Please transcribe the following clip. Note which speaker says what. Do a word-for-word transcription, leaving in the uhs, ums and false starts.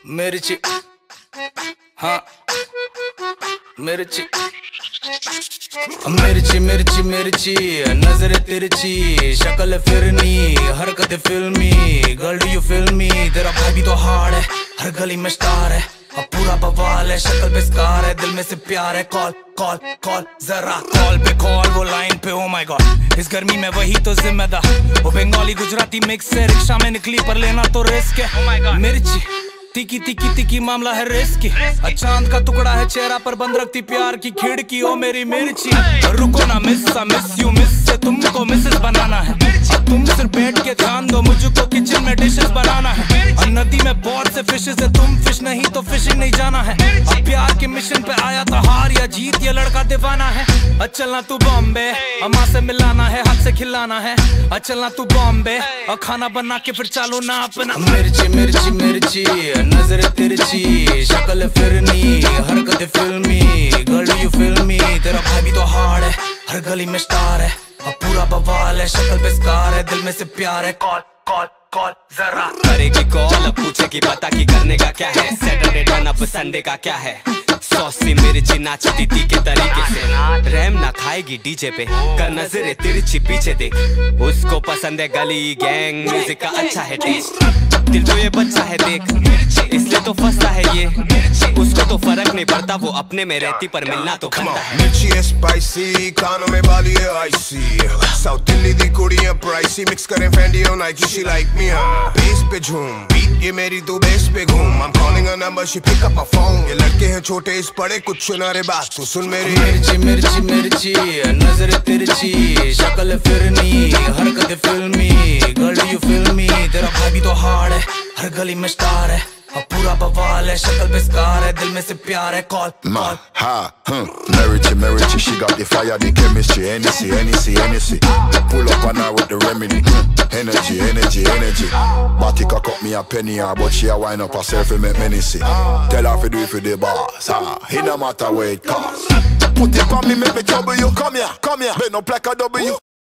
Speaker 1: मिर्ची हाँ मिर्ची मिर्ची मिर्ची मिर्ची नजर तिरछी शक्ल फिरनी हरकत फिल्मी girl do you feel me तेरा भाई भी तो हार्ड है हर गली में स्टार है अब पूरा बवाल है शक्ल पे स्कार है दिल में से प्यार है कॉल कॉल कॉल जरा कॉल पे कॉल वो लाइन पे ओ माय गॉड इस गर्मी में वही तो जिम्मेदार वो बंगाली गुजराती मिक्स है रिक्शा में निकली पर लेना तो रिस्क है oh my God. मिर्ची तिकी तिकी तिकी मामला है रिस्की चांद का टुकड़ा है चेहरा पर बंद रखती प्यार की खिड़की ओ मेरी मिर्ची रुको ना मिस मिस यू मिस से तुमको मिसेस बनाना है तुम सिर्फ बैठ के ध्यान दो मुझको किचन में डिशेस बनाना है और नदी में बहुत से फिशेस है तुम फिश नहीं तो फिशिंग नहीं जाना है अब प्यार के मिशन पे आया था हार या जीत ये लड़का दीवाना है चलना तू बॉम्बे अम्मा से मिलाना है हाथ से खिलाना है चलना तू बॉम्बे और खाना बना के फिर चालू ना अपना मिर्ची मिर्ची मिर्ची नजर तिरछी शक्ल फिरनी हरकत फिल्मी गर्ल यू फिल्मी तेरा भाई भी तो हार्ड है हर गली में स्टार है अब पूरा बवाल है शक्ल पे स्कार है दिल में से प्यार है कॉल कॉल कॉल जरा
Speaker 2: करेगी कॉल अब पूछेगी पता की करने का क्या है सैटरडे टर्न अप संडे का क्या है सॉसी मिर्ची नाचती थी के तरीके से रैम ना खाएगी डीजे पे कर नजरे तिरछी पीछे देख उसको पसंद है गली गैंग म्यूजिक का अच्छा है टेस्ट दिल तो ये बच्चा है देख इसलिए तो फंसा है ये उसको तो फर्क नहीं पड़ता वो अपने में रहती पर मिलना तो बनता है
Speaker 3: मिर्ची है स्पाइसी कानों में बाली है आईसी साउथ दिल्ली दी कुड़ियां प्राइसी मिक्स करें फैंडी और नाइकी शी लाइक मी हां बेस पे झूम बीट ये मेरी तू बेस पे घूम I am calling a number she pick up a phone ये लड़के हैं छोटे इस बड़े कुछ सुना रे बात तू सुन मेरी
Speaker 1: मिर्ची मिर्ची मिर्ची नजर तिरछी शक्ल फिरनी हरकत फिल्मी गर्ल यू फिल्मी तेरा भाई भी तो हार्ड है हर गली में स्टार है अब पूरा बवाल है शक्ल पे स्कार है दिल में से प्यार है कॉल
Speaker 4: कॉल हा हम Merici Merici she got the fire the chemistry Hennessy Hennessy Hennessy pull up on her with the remedy energy energy energy Body cock up me a penny her but she a wind up herself and make me see tell her to do it for the boss ha it no matter where it costs put it on me make me trouble you come here come here bend up like a W